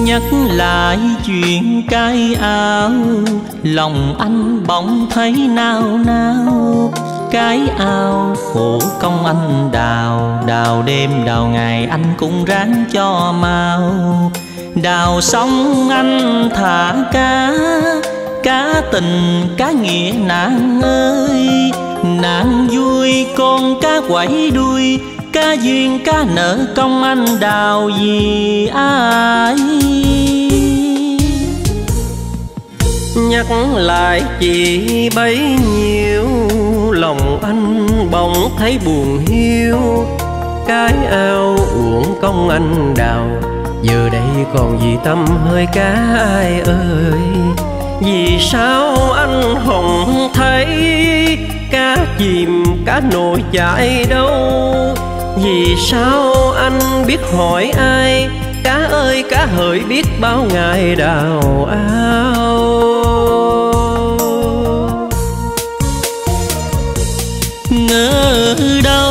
Nhắc lại chuyện cái áo, lòng anh bỗng thấy nao nao. Cái ao khổ công anh đào, đào đêm đào ngày anh cũng ráng cho mau. Đào xong anh thả cá, cá tình cá nghĩa nàng ơi. Nàng vui con cá quẩy đuôi, cá duyên cá nợ công anh đào vì ai. Nhắc lại chị bấy nhiêu, lòng anh bỗng thấy buồn hiu. Cái ao uổng công anh đào, giờ đây còn gì tâm hơi cá ai ơi. Vì sao anh không thấy cá chìm cá nổi chạy đâu? Vì sao anh biết hỏi ai? Cá ơi cá hỡi biết bao ngày đào ao. Ngờ đâu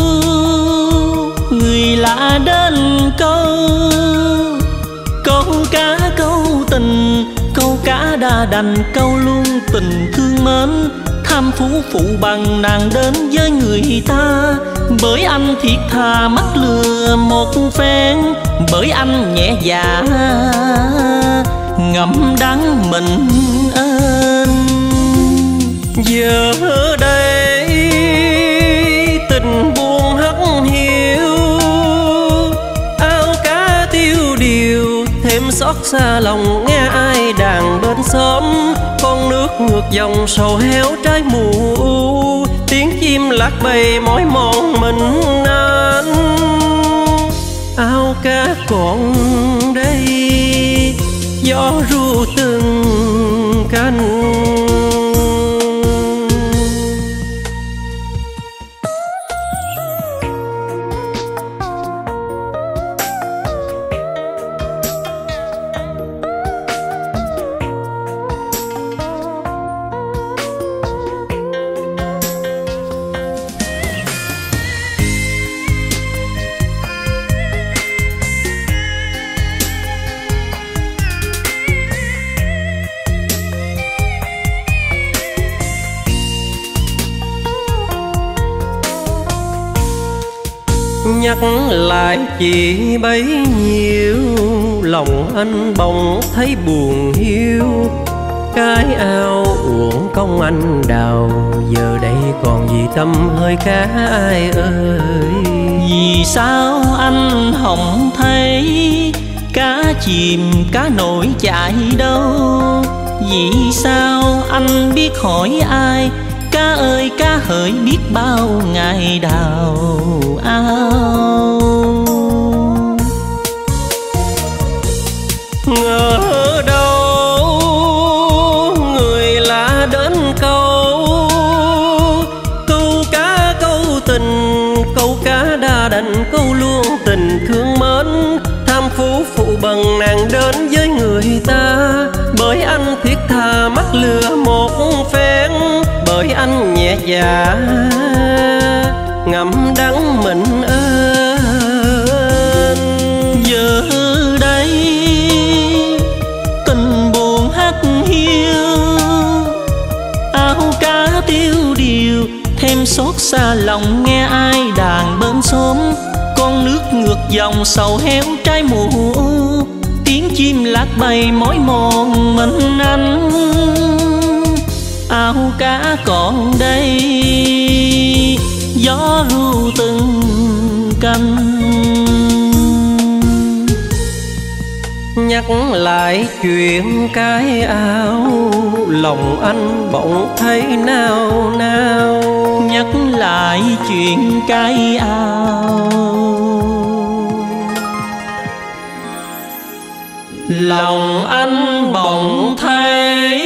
người lạ đến câu, câu cá câu tình, câu cá đã đành câu luôn tình thương mến. Tham phú phụ bằng nàng đến với người ta, bởi anh thiệt thà mắc lừa một phen. Bởi anh nhẹ dạ ngậm đắng mình ơn. Giờ đây tình buồn hắt hiu, ao cá tiêu điều thêm xót xa lòng nghe ai đàn bên xóm. Con nước ngược dòng sầu héo trái mù u, tiếng chim lạc bầy mỏi mòn mình anh. Ao cá còn đây gió ru từng cánh. Nhắc lại chị bấy nhiêu, lòng anh bỗng thấy buồn hiu. Cái ao uổng công anh đào, giờ đây còn gì tâm hơi cá ai ơi. Vì sao anh không thấy cá chìm cá nổi chạy đâu? Vì sao anh biết hỏi ai? Cá ơi cá hỡi biết bao ngày đào ao. Ngờ đâu người lạ đến câu, câu cá câu tình, câu cá đa đành câu luôn tình thương mến. Tham phú phụ bằng nàng đến với người ta, bởi anh thiết tha mắc lừa một phen. Bởi anh nhẹ dạ ngậm đắng mình ơn. Giờ đây tình buồn hắt hiu, ao cá tiêu điều thêm xót xa lòng nghe ai đàn bên xóm. Con nước ngược dòng sầu héo trái mùa, tiếng chim lạc bầy mỏi mòn mình anh. Ao cá còn đây gió ru từng cánh. Nhắc lại chuyện cái ao, lòng anh bỗng thấy nao nao. Nhắc lại chuyện cái ao, lòng anh bỗng thấy